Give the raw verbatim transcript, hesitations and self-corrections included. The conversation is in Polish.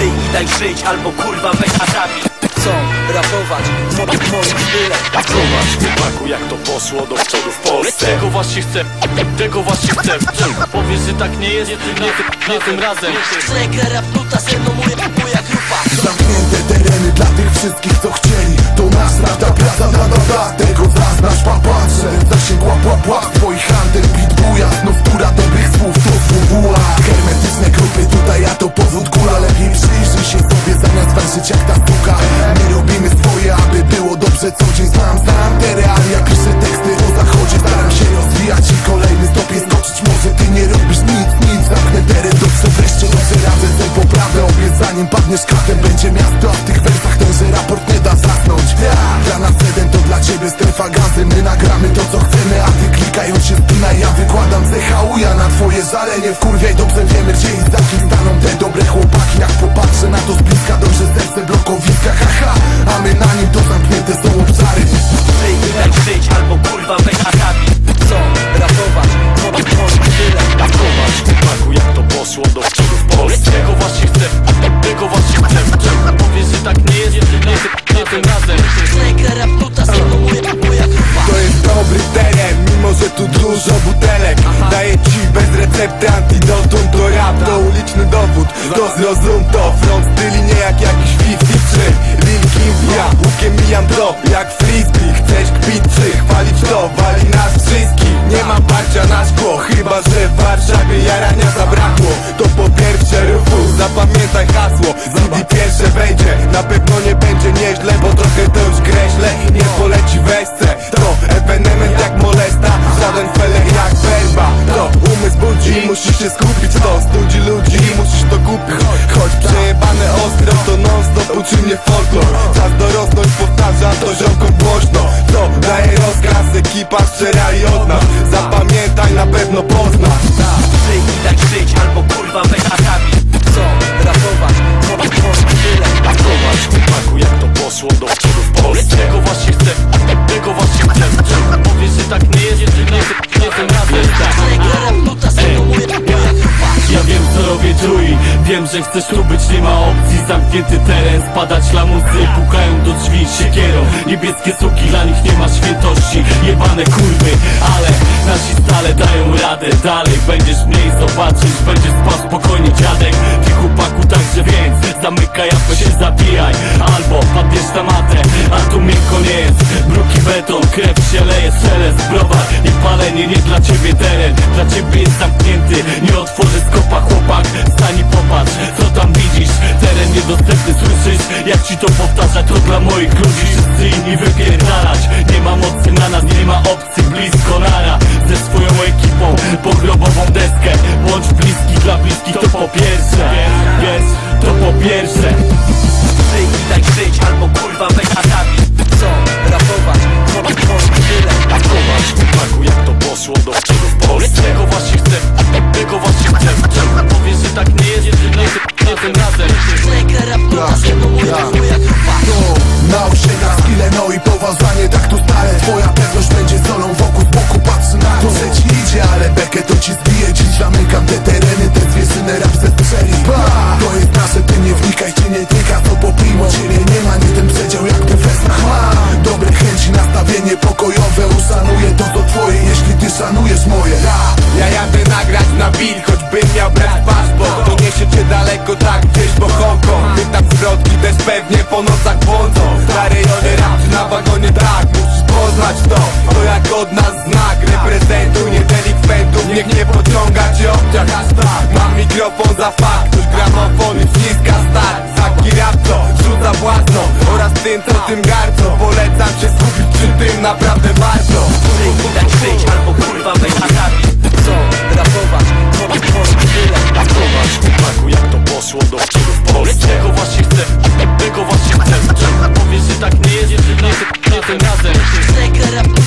Żyj i daj żyć, albo kurwa weź zabij. Chcą rapować w moim style. Zobacz, chłopaku, jak to poszło do przodu w Polsce. Tego właśnie chcę, tego właśnie chcę. Powiesz, że tak nie jest, nie, nie, nie tym razem. Szlegra, rap, nuta, ze mną moja, moja grupa. Zamknięte tereny dla tych wszystkich, co chcieli. To nasz rap, ta praca, da, da, da. Tego zaznasz, papatrze. Zasięg łap, łap, łap. Twoich handel, beat, buja. Znów tura dobrych słów, to słowa. Hermetyczne grupy, tutaj ja to powód kula. Lepiej przyjrzyj się sobie, zamiast walczyć jak ta sztuka. My robimy swoje, aby było dobrze co dzień. Znam, znam te realia, piszę teksty o zachodzie. Staram się rozwijać i kolejny stop jest skoczyć. Może ty nie robisz nic, nic. Zamknę teren, dobrze wreszcie dobrze radzę. Tę poprawę obiec, zanim padniesz kratem. Będzie miasto, a w tych wersach tenże raport nie da zasnąć. Dla nas jeden to dla ciebie strefa gazy. My nagramy to co chcemy, a ty klikając się spinaj. Ja wykładam ze hauja na twoje żalenie. Wkurwiaj, dobrze wiemy gdzie i za kim staną te dobre chłopaki. Jak popatrzę na to z bliska, dobrze serce blokowiska. Haha, a my na nim to zamknięte są obszary. Żyj i daj żyć, albo kurwa weź zabij. Chcą rapować w moim style. Zobacz, chłopaku, jak to poszło do przodu w Polsce. Tego właśnie chcę, tego właśnie chcę. Powiesz, że tak nie jest, nie, nie, nie tym razem. Szlegra, rap, nuta, ze mną moja, moja grupa. To jest dobry teren, mimo że tu dużo butelek. Daję ci bez recepty antidotum. To rap, to uliczny dowód, to zrozum to. Front styli nie jak jakiś fifty trzy Lil Kim, ja łukiem mijam to jak frisbee. Chcesz kpić czy chwalić to, wali nas wszystkich. Nie ma parcia na szkło, chyba że w Warszawie jarania zabrakło. To po pierwsze ruchu, zapamiętaj hasło. Z D pierwsze wejdzie, na pewno nie będzie nieźle, bo trochę to już kreślę i nie poleci weźce. To ewenement jak molesta, żaden feler jak werba. To umysł budzi, musisz się skupić, to studzi ludzi, musisz to kupić. Choć przejebane ostro, to non stop uczy mnie folklor. Czas dorosnąć, powtarzam to ziomkom głośno. To daje rozkaz, ekipa szczera i od nas. Zapamiętaj, na pewno poznasz. Żyj i daj żyć, albo kurwa weź zabij. Chcą rapować w moim style. Zobacz, chłopaku, jak to poszło do przodu w Polsce. Tego właśnie chcę, tego właśnie chcę. Powiesz, że tak nie jest, nie, nie, nie tym razem. Szlegra, rap, nuta, ze mną moja, moja grupa. Ja wiem co robię tu i wiem, że chcesz tu być, nie ma opcji. Zamknięty teren, spadać lamusy, pukają do drzwi siekierą. Niebieskie suki, dla nich nie ma świętości. Jebane kurwy, ale nasi stale dają radę. Dalej będziesz mniej zobaczysz, będziesz spał spokojnie dziadek. Ty chłopaku także, więc zamykaj japę się zabijaj. Albo padniesz na matę, a tu miękko nie jest. Bruki beton, krew się leje, szelest, browar i palenie. Nie dla ciebie teren, dla ciebie jest zamknięty. Nie otworzę skopa, chłopak, stań i popatrz, co tam widzisz. Teren niedostępny, słyszysz? Jak ci to powtarza, to dla moich ludzi. Wszyscy inni wypierdalać. Nie ma mocy na nas, nie ma opcji, blisko nara. Ze swoją ekipą, pogrobową deskę. Bądź bliski dla bliskich, to po pierwsze. Wiesz, to po pierwsze. Żyj i daj żyć, albo kurwa weź zabij. Chcą rapować w moim style. Zobacz, chłopaku, jak to poszło do przodu w Polsce. Tego właśnie chcę, tego właśnie chcę. Powiesz, że tak nie jest, nie, nie, nie tym razem. Szlegra, rap, nuta, ze mną moja, moja grupa. To na osięga skille, no i poważanie, tak to stale. Twoja pewność będzie solą wokół, z boku patrzy na to, że ci idzie, ale bekę to ci zbije. Dziś zamykam te tereny, te zwierzyny rap ze strzeli. To jest nasze, ty nie wnikaj, czy nie tyka, co po primo. Ciebie nie ma, nie ten przedział jak w festach ma. Dobre chęci, nastawienie pokojowe, uszanuję to co twoje, jeśli ty szanujesz moje. Ja jadę nagrać na beat, choćbym miał brać paszport. To niesie cię daleko, tak gdzieś po Hongkong. Ty tam zwrotki też pewnie po nocach błądzą. Na rejonie rap czy na wagonie tak, musisz poznać to. To jak od nas znak, reprezentuj nie delikwentów. Niech nie pociąga cię obciach aż tak. Mam mikrofon za fakt, ktoś gramofon i wciska start. Taki rap co rzuca własną oraz tym co tym gardzą. Polecam się skupić przy tym, naprawdę warto. Żyj i daj żyć, albo kurwa weź zabij. Chcą rapować w moim style. Zobacz, chłopaku, jak to poszło do przodu w Polsce. Tego właśnie chcę, tego właśnie chcę. Powiesz, że tak nie jest, nie, nie, nie tym razem. Szlegra, rap,